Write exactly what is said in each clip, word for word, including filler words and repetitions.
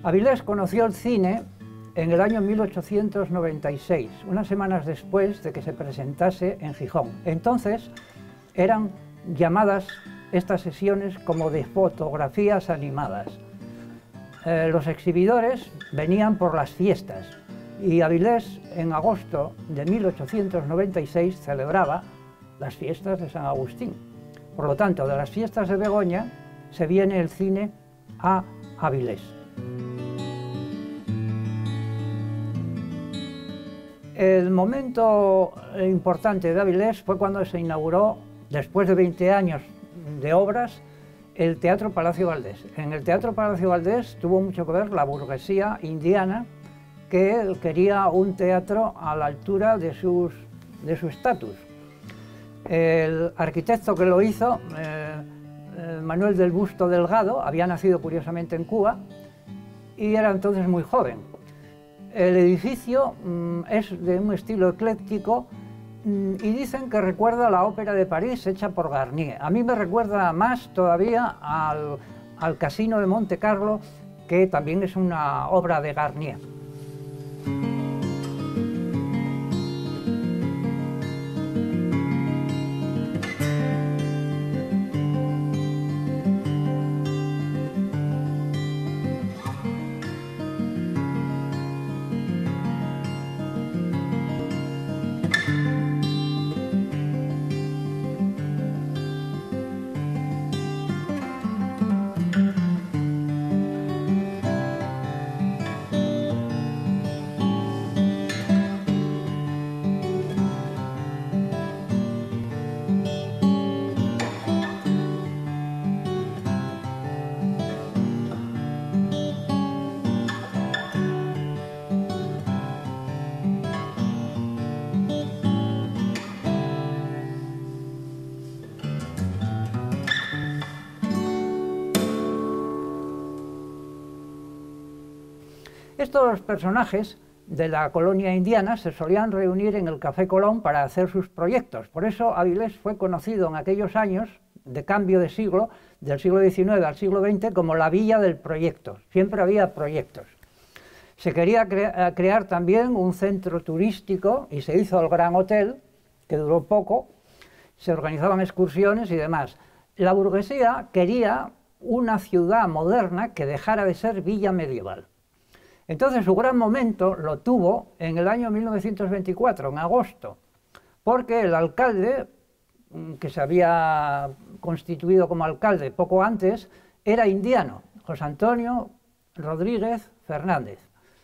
Avilés conoció el cine en el año mil ochocientos noventa y seis, unas semanas después de que se presentase en Gijón. Entonces eran llamadas estas sesiones como de fotografías animadas. Eh, los exhibidores venían por las fiestas y Avilés en agosto de mil ochocientos noventa y seis celebraba las fiestas de San Agustín. Por lo tanto, de las fiestas de Begoña se viene el cine a Avilés. El momento importante de Avilés fue cuando se inauguró, después de veinte años de obras, el Teatro Palacio Valdés. En el Teatro Palacio Valdés tuvo mucho que ver la burguesía indiana, que quería un teatro a la altura de, sus, de su estatus. El arquitecto que lo hizo, eh, eh, Manuel del Busto Delgado, había nacido curiosamente en Cuba y era entonces muy joven. El edificio mmm, es de un estilo ecléctico mmm, y dicen que recuerda a la Ópera de París hecha por Garnier. A mí me recuerda más todavía al, al Casino de Monte Carlo, que también es una obra de Garnier. Estos personajes de la colonia indiana se solían reunir en el Café Colón para hacer sus proyectos. Por eso Avilés fue conocido en aquellos años de cambio de siglo, del siglo diecinueve al siglo veinte, como la villa del proyecto. Siempre había proyectos. Se quería cre- crear también un centro turístico y se hizo el Gran Hotel, que duró poco, se organizaban excursiones y demás. La burguesía quería una ciudad moderna que dejara de ser villa medieval. Entonces su gran momento lo tuvo en el año mil novecientos veinticuatro, en agosto, porque el alcalde, que se había constituido como alcalde poco antes, era indiano, José Antonio Rodríguez Fernández,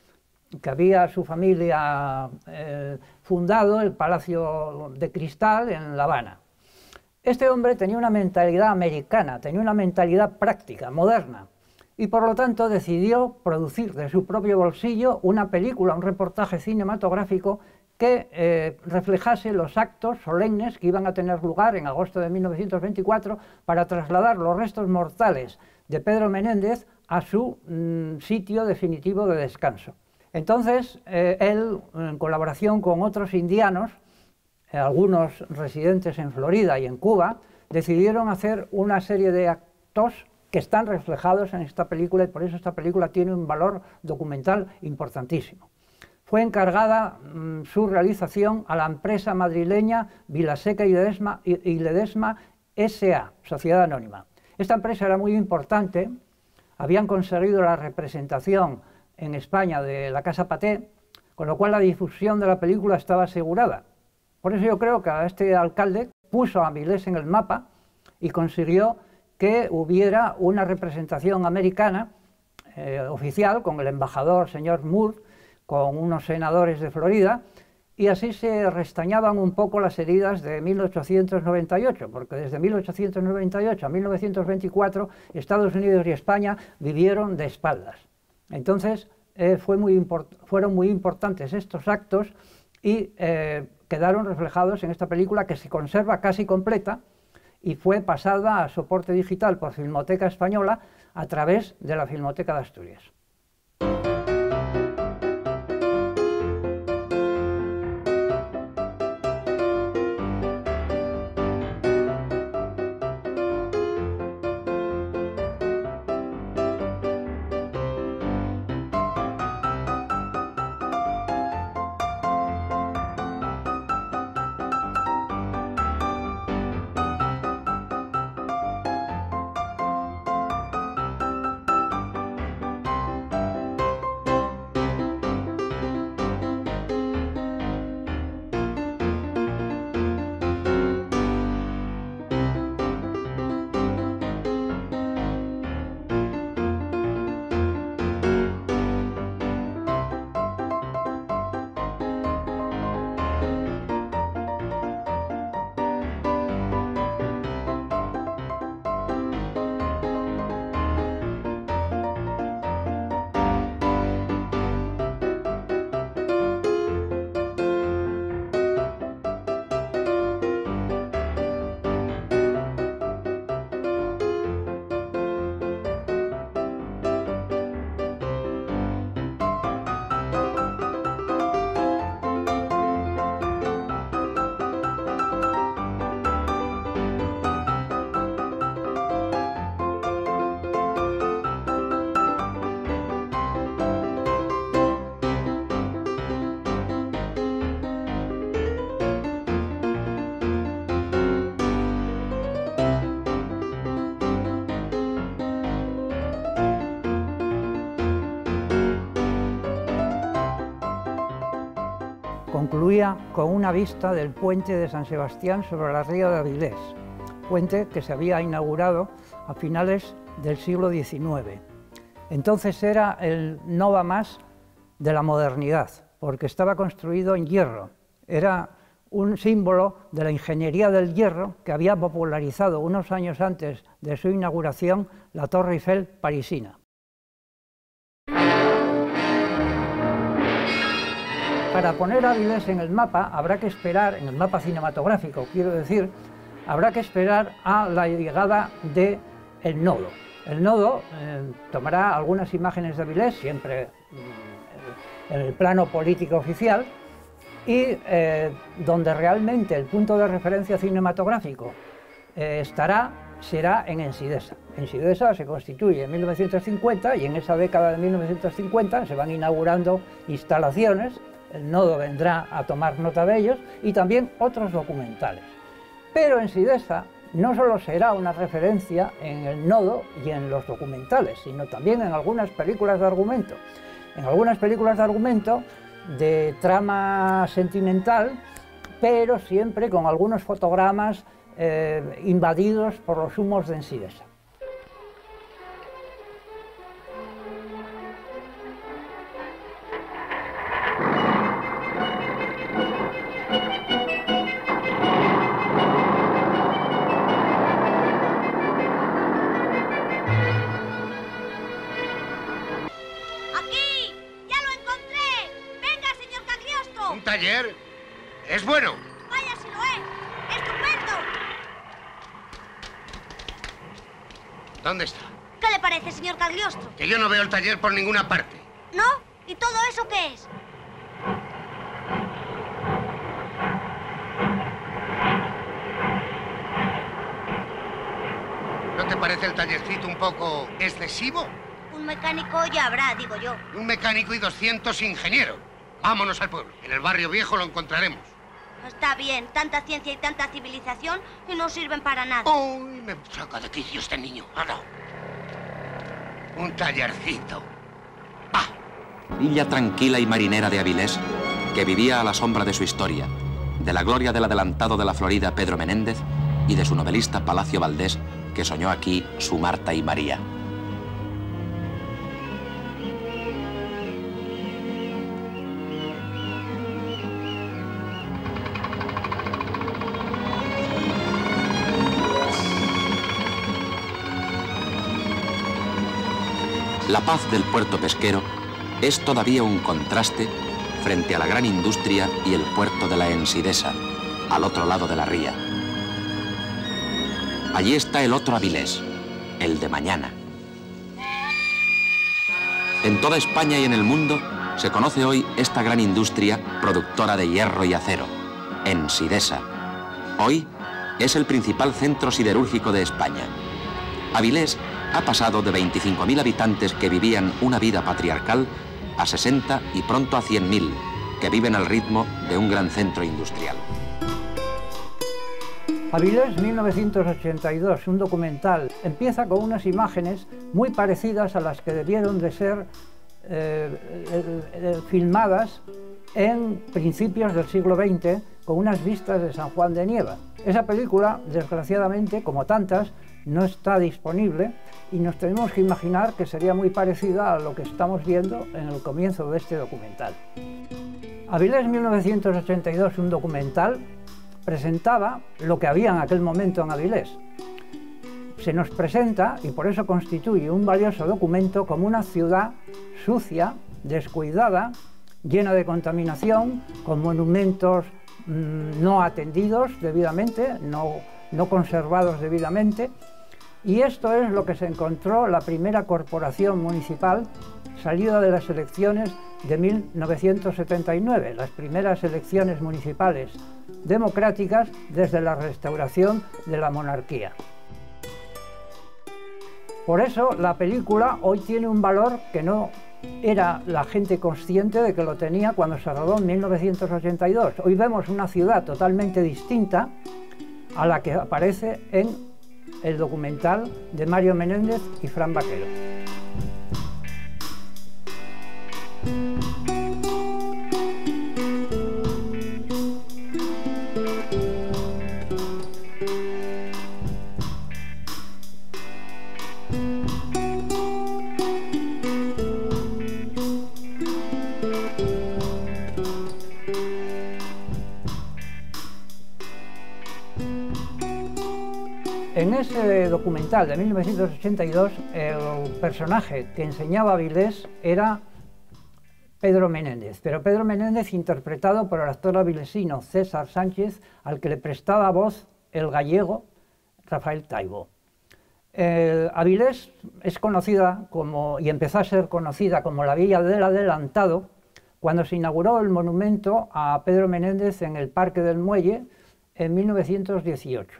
que había su familia eh, fundado el Palacio de Cristal en La Habana. Este hombre tenía una mentalidad americana, tenía una mentalidad práctica, moderna, y por lo tanto decidió producir de su propio bolsillo una película, un reportaje cinematográfico que eh, reflejase los actos solemnes que iban a tener lugar en agosto de mil novecientos veinticuatro para trasladar los restos mortales de Pedro Menéndez a su mm, sitio definitivo de descanso. Entonces, eh, él, en colaboración con otros indianos, eh, algunos residentes en Florida y en Cuba, decidieron hacer una serie de actos que están reflejados en esta película, y por eso esta película tiene un valor documental importantísimo. Fue encargada mmm, su realización a la empresa madrileña Vilaseca y Ledesma, y, y Ledesma S A, Sociedad Anónima. Esta empresa era muy importante, habían conseguido la representación en España de la Casa Paté, con lo cual la difusión de la película estaba asegurada. Por eso yo creo que a este alcalde puso a Avilés en el mapa y consiguió que hubiera una representación americana eh, oficial, con el embajador señor Moore, con unos senadores de Florida, y así se restañaban un poco las heridas de mil ochocientos noventa y ocho, porque desde mil ochocientos noventa y ocho a mil novecientos veinticuatro Estados Unidos y España vivieron de espaldas. Entonces eh, fue muy fueron muy importantes estos actos y eh, quedaron reflejados en esta película, que se conserva casi completa y fue pasada a soporte digital por Filmoteca Española a través de la Filmoteca de Asturias. concluía con una vista del puente de San Sebastián sobre la ría de Avilés, puente que se había inaugurado a finales del siglo diecinueve. Entonces era el no va más de la modernidad, porque estaba construido en hierro. Era un símbolo de la ingeniería del hierro que había popularizado unos años antes de su inauguración la Torre Eiffel parisina. Para poner Avilés en el mapa habrá que esperar, en el mapa cinematográfico quiero decir, habrá que esperar a la llegada del nodo. El nodo eh, tomará algunas imágenes de Avilés, siempre en el plano político oficial, y eh, donde realmente el punto de referencia cinematográfico eh, estará, será en Ensidesa. Ensidesa se constituye en mil novecientos cincuenta y en esa década de mil novecientos cincuenta se van inaugurando instalaciones, el nodo vendrá a tomar nota de ellos y también otros documentales. Pero Ensidesa no solo será una referencia en el nodo y en los documentales, sino también en algunas películas de argumento. En algunas películas de argumento de trama sentimental, pero siempre con algunos fotogramas eh, invadidos por los humos de Ensidesa. ¿Taller? ¿Es bueno? Vaya si lo es. ¡Estupendo! ¿Dónde está? ¿Qué le parece, señor Cagliostro? Que yo no veo el taller por ninguna parte. ¿No? ¿Y todo eso qué es? ¿No te parece el tallercito un poco excesivo? Un mecánico ya habrá, digo yo. Un mecánico y doscientos ingenieros. Vámonos al pueblo. En el barrio viejo lo encontraremos. Está bien, tanta ciencia y tanta civilización y no sirven para nada. ¡Uy! Me saca de quicio este niño. ¡Hala! Un tallercito. ¡Va! Villa tranquila y marinera de Avilés, que vivía a la sombra de su historia, de la gloria del adelantado de la Florida Pedro Menéndez y de su novelista Palacio Valdés, que soñó aquí su Marta y María. La paz del puerto pesquero es todavía un contraste frente a la gran industria y el puerto de la Ensidesa, al otro lado de la ría. Allí está el otro Avilés, el de mañana. En toda España y en el mundo se conoce hoy esta gran industria productora de hierro y acero, Ensidesa. Hoy es el principal centro siderúrgico de España. Avilés ha pasado de veinticinco mil habitantes que vivían una vida patriarcal a sesenta y pronto a cien mil, que viven al ritmo de un gran centro industrial. Avilés mil novecientos ochenta y dos, un documental, empieza con unas imágenes muy parecidas a las que debieron de ser eh, eh, eh, filmadas en principios del siglo veinte, con unas vistas de San Juan de Nieva. Esa película, desgraciadamente, como tantas, no está disponible y nos tenemos que imaginar que sería muy parecida a lo que estamos viendo en el comienzo de este documental. Avilés mil novecientos ochenta y dos, un documental, presentaba lo que había en aquel momento en Avilés. Se nos presenta, y por eso constituye un valioso documento, como una ciudad sucia, descuidada, llena de contaminación, con monumentos mmm, no atendidos debidamente, no, no conservados debidamente. Y esto es lo que se encontró la primera corporación municipal salida de las elecciones de mil novecientos setenta y nueve, las primeras elecciones municipales democráticas desde la restauración de la monarquía. Por eso la película hoy tiene un valor que no era la gente consciente de que lo tenía cuando se rodó en mil novecientos ochenta y dos. Hoy vemos una ciudad totalmente distinta a la que aparece en el documental de Mario Menéndez y Fran Vaquero. En ese documental de mil novecientos ochenta y dos, el personaje que enseñaba a Avilés era Pedro Menéndez, pero Pedro Menéndez interpretado por el actor avilesino César Sánchez, al que le prestaba voz el gallego Rafael Taibo. Eh, Avilés es conocida como, y empezó a ser conocida como la Villa del Adelantado, cuando se inauguró el monumento a Pedro Menéndez en el Parque del Muelle en mil novecientos dieciocho.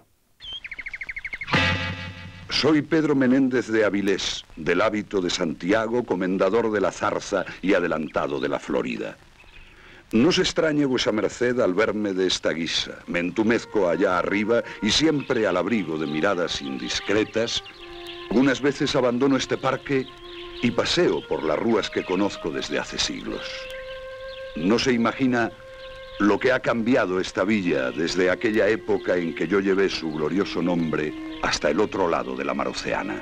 Soy Pedro Menéndez de Avilés, del hábito de Santiago, comendador de la Zarza y adelantado de la Florida. No se extrañe vuesa merced al verme de esta guisa. Me entumezco allá arriba y siempre al abrigo de miradas indiscretas. Unas veces abandono este parque y paseo por las rúas que conozco desde hace siglos. No se imagina lo que ha cambiado esta villa desde aquella época en que yo llevé su glorioso nombre hasta el otro lado de la mar Oceana.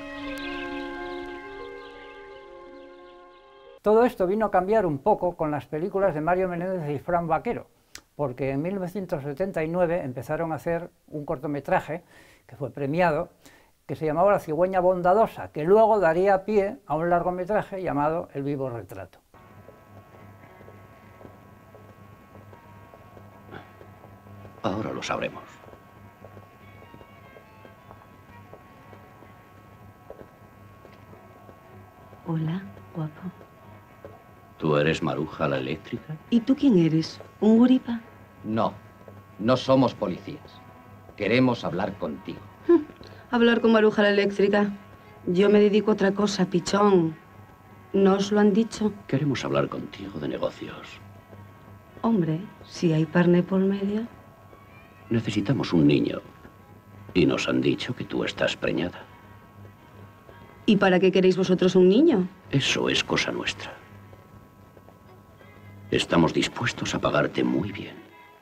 Todo esto vino a cambiar un poco con las películas de Mario Menéndez y Fran Vaquero, porque en mil novecientos setenta y nueve empezaron a hacer un cortometraje que fue premiado, que se llamaba La cigüeña bondadosa, que luego daría pie a un largometraje llamado El vivo retrato. Ahora lo sabremos. Hola, guapo. ¿Tú eres Maruja la eléctrica? ¿Y tú quién eres? ¿Un guripa? No, no somos policías. Queremos hablar contigo. Hablar con Maruja la eléctrica. Yo me dedico a otra cosa, pichón. ¿No os lo han dicho? Queremos hablar contigo de negocios. Hombre, si hay parné por medio. Necesitamos un niño. Y nos han dicho que tú estás preñada. ¿Y para qué queréis vosotros un niño? Eso es cosa nuestra. Estamos dispuestos a pagarte muy bien.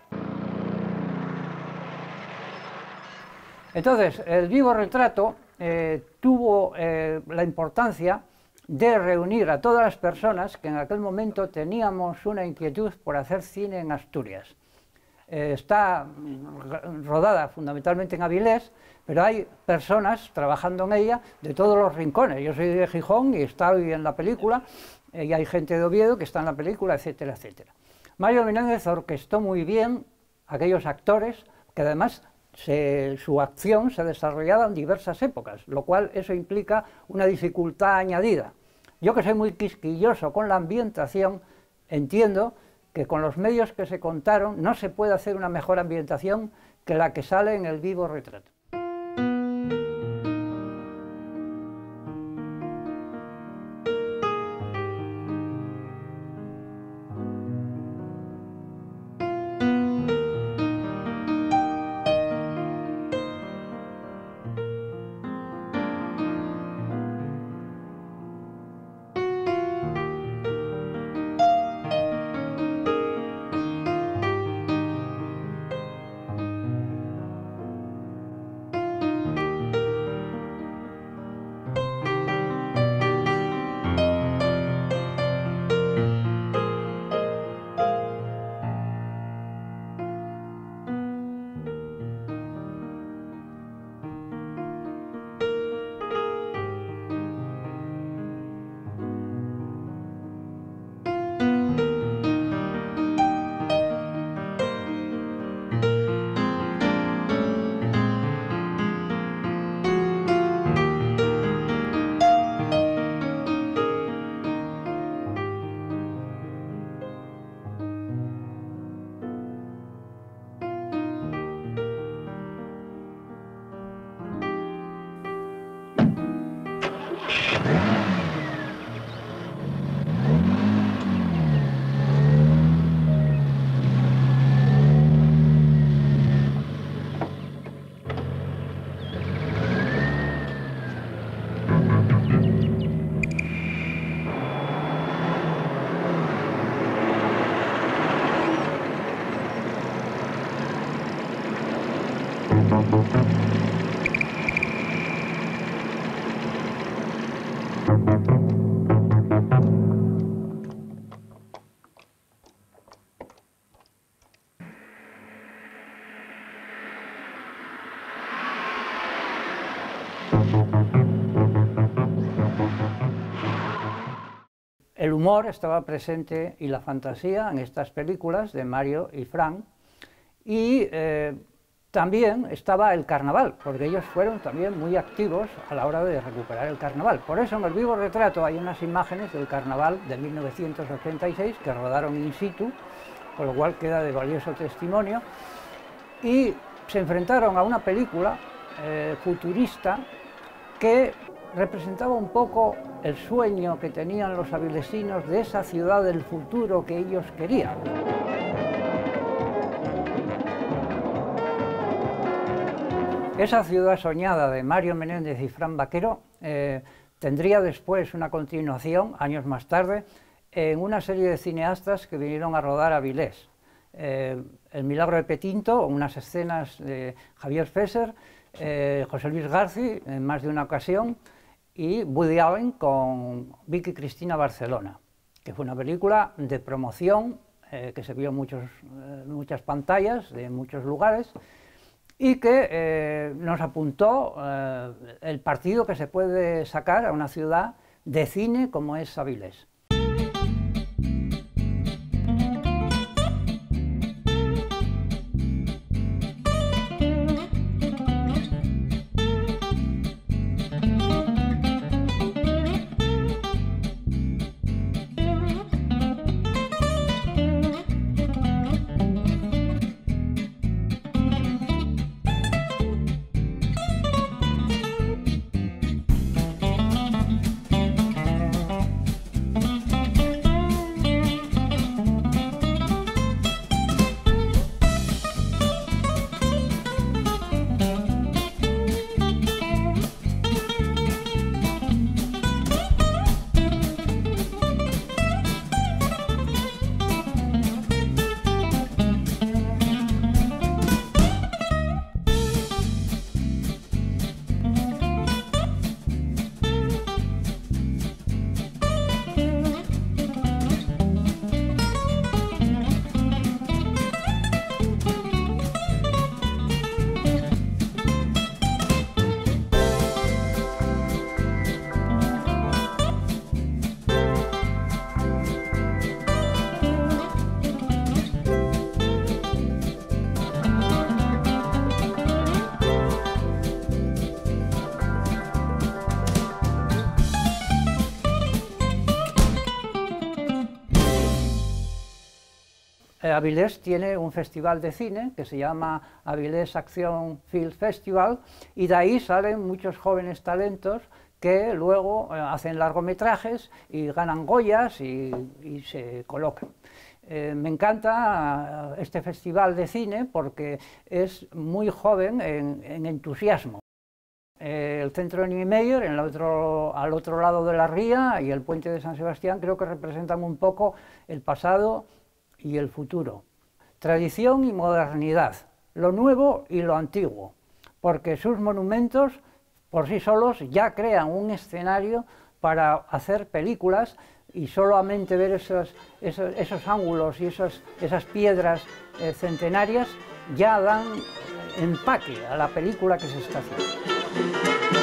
Entonces, el vivo retrato eh, tuvo eh, la importancia de reunir a todas las personas que en aquel momento teníamos una inquietud por hacer cine en Asturias. Eh, está rodada fundamentalmente en Avilés, pero hay personas trabajando en ella de todos los rincones. Yo soy de Gijón y estoy en la película, eh, y hay gente de Oviedo que está en la película, etcétera, etcétera. Mario Menéndez orquestó muy bien aquellos actores que además se, su acción se desarrollaba en diversas épocas, lo cual eso implica una dificultad añadida. Yo, que soy muy quisquilloso con la ambientación, entiendo que con los medios que se contaron no se puede hacer una mejor ambientación que la que sale en el vivo retrato. El humor estaba presente y la fantasía en estas películas de Mario y Fran, y eh, también estaba el carnaval, porque ellos fueron también muy activos a la hora de recuperar el carnaval. Por eso en el vivo retrato hay unas imágenes del carnaval de mil novecientos ochenta y seis que rodaron in situ, con lo cual queda de valioso testimonio, y se enfrentaron a una película eh, futurista que representaba un poco el sueño que tenían los avilesinos de esa ciudad del futuro que ellos querían. Esa ciudad soñada de Mario Menéndez y Fran Vaquero eh, tendría después una continuación, años más tarde, en una serie de cineastas que vinieron a rodar a Avilés. Eh, El milagro de Petinto, unas escenas de Javier Fesser, eh, José Luis Garci en más de una ocasión, y Woody Allen con Vicky Cristina Barcelona, que fue una película de promoción eh, que se vio en muchos, eh, muchas pantallas de muchos lugares, y que eh, nos apuntó eh, el partido que se puede sacar a una ciudad de cine como es Avilés. Avilés tiene un festival de cine que se llama Avilés Acción Film Festival, y de ahí salen muchos jóvenes talentos que luego eh, hacen largometrajes y ganan Goyas y, y se colocan. Eh, me encanta este festival de cine porque es muy joven en, en entusiasmo. Eh, el centro de Niemeyer, en el otro, al otro lado de la ría, y el puente de San Sebastián creo que representan un poco el pasado y el futuro. Tradición y modernidad, lo nuevo y lo antiguo, porque sus monumentos por sí solos ya crean un escenario para hacer películas, y solamente ver esos, esos, esos ángulos y esos, esas piedras eh, centenarias ya dan empaque a la película que se está haciendo.